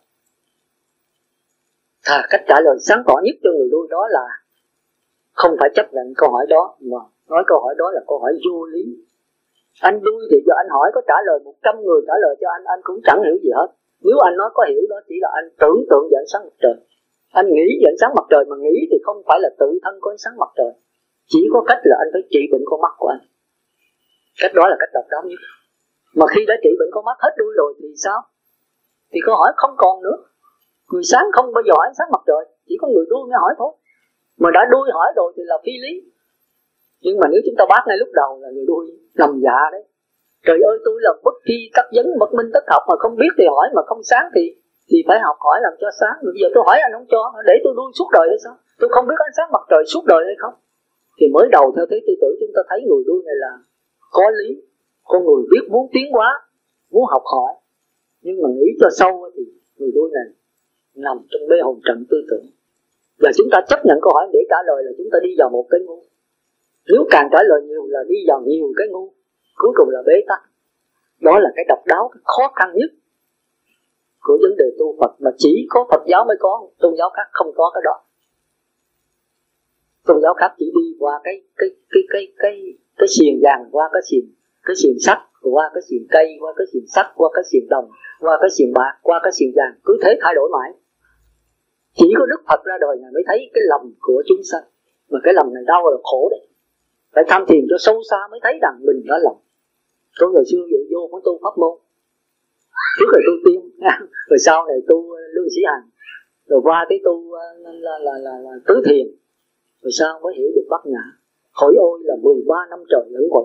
Cách trả lời sáng tỏ nhất cho người đuôi đó là không phải chấp nhận câu hỏi đó, mà nói câu hỏi đó là câu hỏi vô lý. Anh đuôi thì giờ anh hỏi có trả lời 100 người trả lời cho anh cũng chẳng hiểu gì hết. Nếu anh nói có hiểu đó chỉ là anh tưởng tượng về ánh sáng mặt trời. Anh nghĩ về ánh sáng mặt trời, mà nghĩ thì không phải là tự thân có ánh sáng mặt trời. Chỉ có cách là anh phải trị bệnh con mắt của anh. Cách đó là cách độc đáo nhất. Mà khi đã trị bệnh con mắt hết đuôi rồi thì sao? Thì câu hỏi không còn nữa. Người sáng không bao giờ hỏi ánh sáng mặt trời, chỉ có người đuôi mới hỏi thôi. Mà đã đuôi hỏi rồi thì là phi lý. Nhưng mà nếu chúng ta bắt ngay lúc đầu là người đuôi nằm dạ đấy. Trời ơi, tôi là bất tri tất vấn, bất minh tất học, mà không biết thì hỏi, mà không sáng thì phải học hỏi làm cho sáng. Bây giờ tôi hỏi anh không cho, để tôi đuôi suốt đời hay sao? Tôi không biết ánh sáng mặt trời suốt đời hay không? Thì mới đầu theo thế tư tưởng chúng ta thấy người đuôi này là có lý, con người biết muốn tiến hóa, muốn học hỏi. Nhưng mà nghĩ cho sâu thì người đuôi này nằm trong mê hồn trận tư tưởng. Và chúng ta chấp nhận câu hỏi để trả lời là chúng ta đi vào một cái ngu. Nếu càng trả lời nhiều là đi vào nhiều cái ngu, cuối cùng là bế tắc. Đó là cái độc đáo, cái khó khăn nhất của vấn đề tu Phật, mà chỉ có Phật giáo mới có, tôn giáo khác không có cái đó. Tôn giáo khác chỉ đi qua cái xiềng vàng, qua cái xiềng sắt, qua cái xiềng cây, qua cái xiềng sắt, qua cái xiềng đồng, qua cái xiềng bạc, qua cái xiềng vàng, cứ thế thay đổi mãi. Chỉ có Đức Phật ra đời này mới thấy cái lòng của chúng sanh, mà cái lòng này đau là khổ đấy. Phải tham thiền cho sâu xa mới thấy rằng mình đã lòng. Tôi hồi xưa vậy vô có tu pháp môn, trước rồi tu tiên, rồi sau này tu lương sĩ hằng, rồi qua tới tu là tứ thiền, rồi sau mới hiểu được bát nhã. Hỏi ôi là 13 năm trời lẫn quẩn.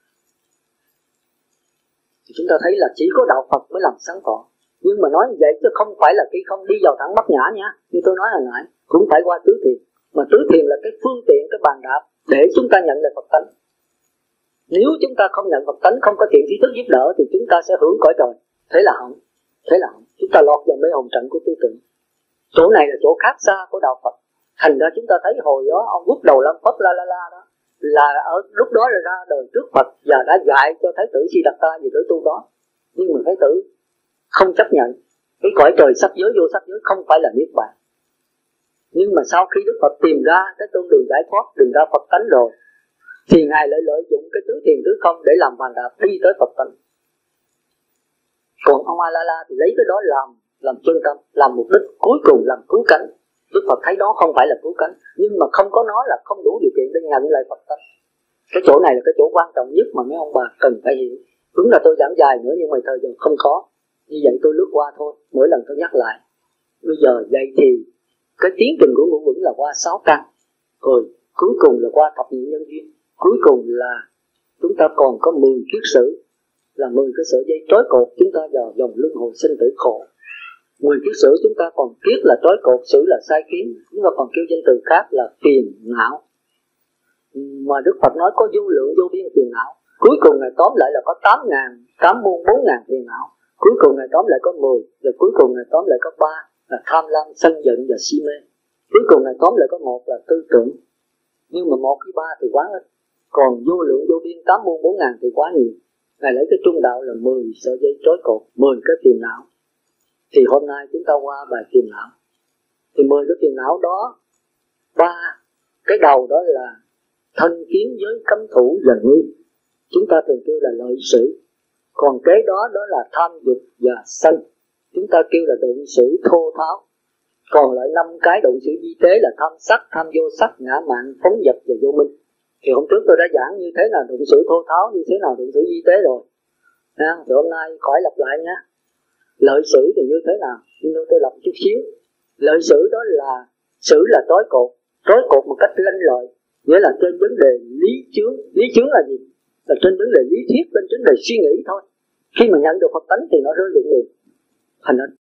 Thì chúng ta thấy là chỉ có đạo Phật mới làm sáng tỏ. Nhưng mà nói như vậy chứ không phải là khi không đi vào thẳng bát nhã nha. Như tôi nói hồi nãy, cũng phải qua tứ thiền. Mà tứ thiền là cái phương tiện, cái bàn đạp để chúng ta nhận lại Phật tánh. Nếu chúng ta không nhận Phật tánh, không có thiện trí thức giúp đỡ thì chúng ta sẽ hưởng cõi trời. Thế là hỏng. Chúng ta lọt vào mê hồn trận của tư tưởng. Chỗ này là chỗ khác xa của đạo Phật. Thành ra chúng ta thấy hồi đó ông Quốc Đầu Lâm Phất la đó là ở lúc đó là ra đời trước Phật và đã dạy cho Thái tử Siddhartha về đối tu đó. Nhưng mà Thái tử không chấp nhận cái cõi trời sắc giới vô sắc giới không phải là niết bàn. Nhưng mà sau khi Đức Phật tìm ra cái con đường giải thoát, tìm ra Phật tánh rồi, thì Ngài lại lợi dụng cái tứ thiền tứ không để làm bàn đạp đi tới Phật tánh. Còn ông A-la-la thì lấy cái đó làm chân tâm, làm mục đích cuối cùng làm cứu cánh. Đức Phật thấy đó không phải là cứu cánh, nhưng mà không có nó là không đủ điều kiện để nhận lại Phật tánh. Cái chỗ này là cái chỗ quan trọng nhất mà mấy ông bà cần phải hiểu. Đúng là tôi giảng dài nữa nhưng mà thời giờ không có. Như vậy tôi lướt qua thôi, mỗi lần tôi nhắc lại. Bây giờ vậy thì cái tiến trình của ngũ vững là qua 6 căn, rồi cuối cùng là qua thập nhị nhân duyên, cuối cùng là chúng ta còn có 10 kiết sử, là 10 cái sợi dây trói cột chúng ta vào dòng luân hồi sinh tử khổ. 10 kiết sử chúng ta còn kiết là trói cột, sử là sai kiến, chúng ta còn kêu danh từ khác là phiền não. Mà Đức Phật nói có vô lượng vô biên phiền não. Cuối cùng Ngài tóm lại là có 8 muôn 4.000 phiền não. Cuối cùng Ngài tóm lại có 10, rồi cuối cùng Ngài tóm lại có 3 là tham lam, sân giận và si mê. Cuối cùng Ngài tóm lại có 1 là tư tưởng. Nhưng mà 1 với 3 thì quá ít. Còn vô lượng vô biên 8 muôn 4.000 thì quá nhiều. Ngài lấy cái trung đạo là 10 sợi dây trói cột, 10 cái phiền não. Thì hôm nay chúng ta qua bài phiền não. Thì 10 cái phiền não đó, 3 cái đầu đó là thân kiến giới cấm thủ và nghi, chúng ta thường kêu là lợi sử. Còn kế đó là tham dục và sân, chúng ta kêu là đụng sử thô tháo. Còn lại 5 cái đụng sử vi tế là tham sắc, tham vô sắc, ngã mạn, phóng dật và vô minh. Thì hôm trước tôi đã giảng như thế nào đụng sử thô tháo, như thế nào đụng sử vi tế rồi. Thì hôm nay khỏi lặp lại nhé. Lợi sử thì như thế nào? Nhưng tôi lặp chút xíu. Lợi sử đó là sử là trói cột một cách lanh lợi, nghĩa là trên vấn đề lý chướng. Lý chướng là gì? Là trên vấn đề lý thuyết, trên vấn đề suy nghĩ thôi. Khi mà nhận được Phật tánh thì nó rơi dụng liền. Thành ra